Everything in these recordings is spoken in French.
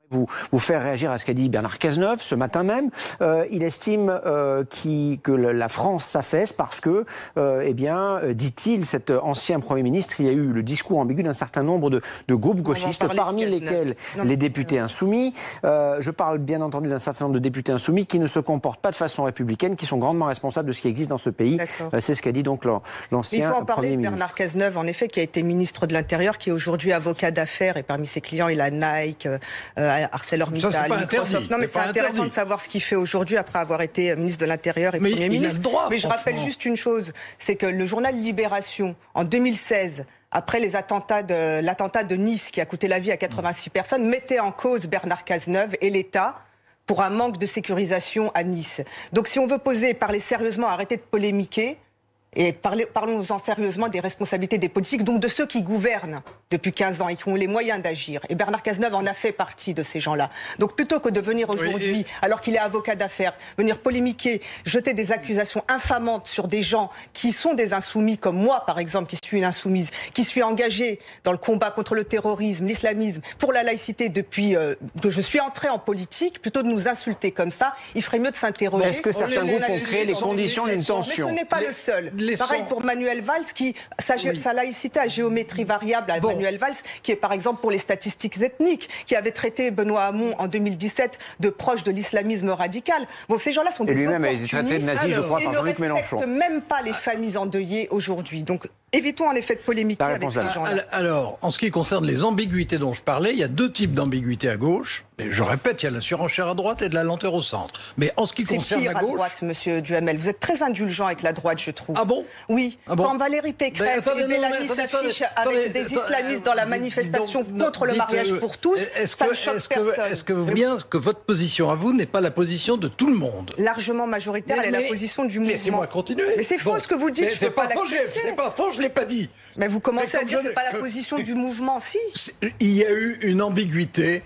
Vous faire réagir à ce qu'a dit Bernard Cazeneuve ce matin même. Il estime que la France s'affaisse parce que, dit-il, cet ancien Premier ministre, il y a eu le discours ambigu d'un certain nombre de groupes gauchistes, parmi lesquels les députés insoumis. Je parle bien entendu d'un certain nombre de députés insoumis qui ne se comportent pas de façon républicaine, qui sont grandement responsables de ce qui existe dans ce pays. C'est ce qu'a dit donc l'ancien Premier ministre. Il faut en parler de Bernard Cazeneuve, en effet, qui a été ministre de l'Intérieur, qui est aujourd'hui avocat d'affaires, et parmi ses clients, il a Nike, ArcelorMittal, Microsoft. Non, mais c'est intéressant de savoir ce qu'il fait aujourd'hui après avoir été ministre de l'Intérieur et Premier ministre. Mais je rappelle juste une chose, c'est que le journal Libération, en 2016, après l'attentat de Nice qui a coûté la vie à 86 personnes, mettait en cause Bernard Cazeneuve et l'État pour un manque de sécurisation à Nice. Donc si on veut parler sérieusement, arrêter de polémiquer, et parlons-en sérieusement des responsabilités des politiques, donc de ceux qui gouvernent depuis 15 ans et qui ont les moyens d'agir. Et Bernard Cazeneuve en a fait partie de ces gens-là. Donc plutôt que de venir aujourd'hui, alors qu'il est avocat d'affaires, venir polémiquer, jeter des accusations infamantes sur des gens qui sont des insoumis, comme moi par exemple, qui suis une insoumise, qui suis engagée dans le combat contre le terrorisme, l'islamisme, pour la laïcité depuis que je suis entrée en politique, plutôt de nous insulter comme ça, il ferait mieux de s'interroger. Est-ce que certains groupes ont créé les conditions d'une tension? Mais ce n'est pas le seul. Pareil pour Manuel Valls, sa laïcité à géométrie variable à Manuel Valls, qui est par exemple pour les statistiques ethniques, qui avait traité Benoît Hamon en 2017 de proche de l'islamisme radical. Bon, ces gens-là sont des opportunistes. Et lui-même a été traité de nazi, je crois, par Jean-Luc Mélenchon. Ils ne respectent même pas les familles endeuillées aujourd'hui. Donc, évitons en effet de polémiquer avec ces gens-là. Alors, en ce qui concerne les ambiguïtés dont je parlais, il y a deux types d'ambiguïtés à gauche. Et je répète, il y a la surenchère à droite et de la lenteur au centre. Mais en ce qui concerne la gauche... à droite, monsieur Duhamel. Vous êtes très indulgent avec la droite, je trouve. Ah bon? Oui. Ah bon? Quand Valérie Pécresse et Bellamy s'affichent avec des islamistes dans la manifestation contre le mariage pour tous, ça ne choque personne. Est-ce que vous voyez bien que votre position à vous n'est pas la position de tout le monde? Largement majoritaire, elle est la position du mouvement. Laissez-moi continuer. Mais c'est faux ce que vous dites, je ne peux pas l'accepter. C'est pas faux, je ne l'ai pas dit. Mais vous commencez à dire que ce n'est pas la position du mouvement, si. Il y a eu une ambiguïté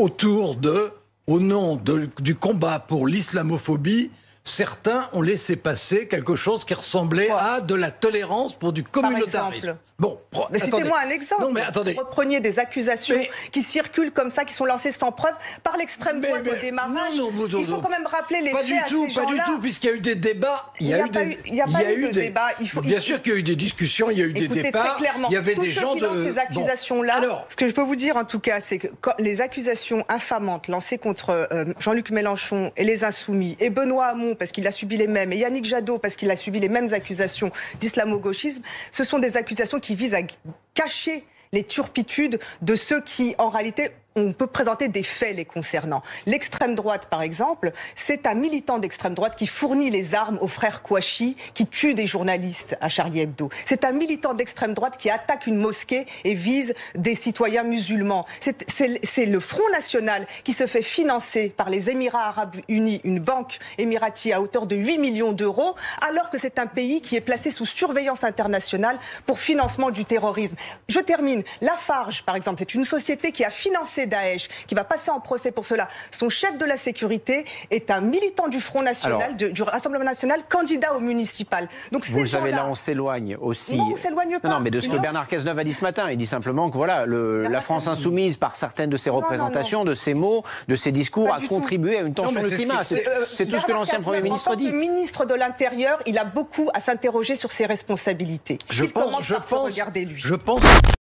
au nom du combat pour l'islamophobie, certains ont laissé passer quelque chose qui ressemblait à de la tolérance pour du communautarisme. Bon, mais citez-moi un exemple. Non, mais attendez. Vous repreniez des accusations qui circulent comme ça, qui sont lancées sans preuve par l'extrême droite au démarrage. Il faut quand même rappeler les faits à ces gens-là. Pas du tout, puisqu'il y a eu des débats. Il n'y a pas eu de débat. Bien sûr qu'il y a eu des discussions, il y a eu des débats. Très clairement, il y avait tous des ceux gens qui lancent ces accusations-là. Ce que je peux vous dire en tout cas, c'est que les accusations infamantes lancées contre Jean-Luc Mélenchon et les Insoumis, et Benoît Hamon parce qu'il a subi les mêmes, et Yannick Jadot parce qu'il a subi les mêmes accusations d'islamo-gauchisme, ce sont des accusations qui visent à cacher les turpitudes de ceux qui, en réalité, on peut présenter des faits les concernant. L'extrême droite, par exemple, c'est un militant d'extrême droite qui fournit les armes aux frères Kouachi, qui tuent des journalistes à Charlie Hebdo. C'est un militant d'extrême droite qui attaque une mosquée et vise des citoyens musulmans. C'est le Front National qui se fait financer par les Émirats Arabes Unis, une banque émiratie à hauteur de 8 millions d'euros, alors que c'est un pays qui est placé sous surveillance internationale pour financement du terrorisme. Je termine. Lafarge, par exemple, c'est une société qui a financé Daesh, qui va passer en procès pour cela. Son chef de la sécurité est un militant du Front National, du Rassemblement National, candidat au municipal. Donc vous le savez, là on s'éloigne aussi. Non, on s'éloigne pas. Non, mais de ce que Bernard Cazeneuve a dit ce matin. Il dit simplement que voilà, la France insoumise, par certaines de ses représentations, de ses mots, de ses discours, a contribué à une tension de climat. C'est tout ce que l'ancien Premier ministre dit. En tant que ministre de l'Intérieur, il a beaucoup à s'interroger sur ses responsabilités. Je pense, regardez lui. Je pense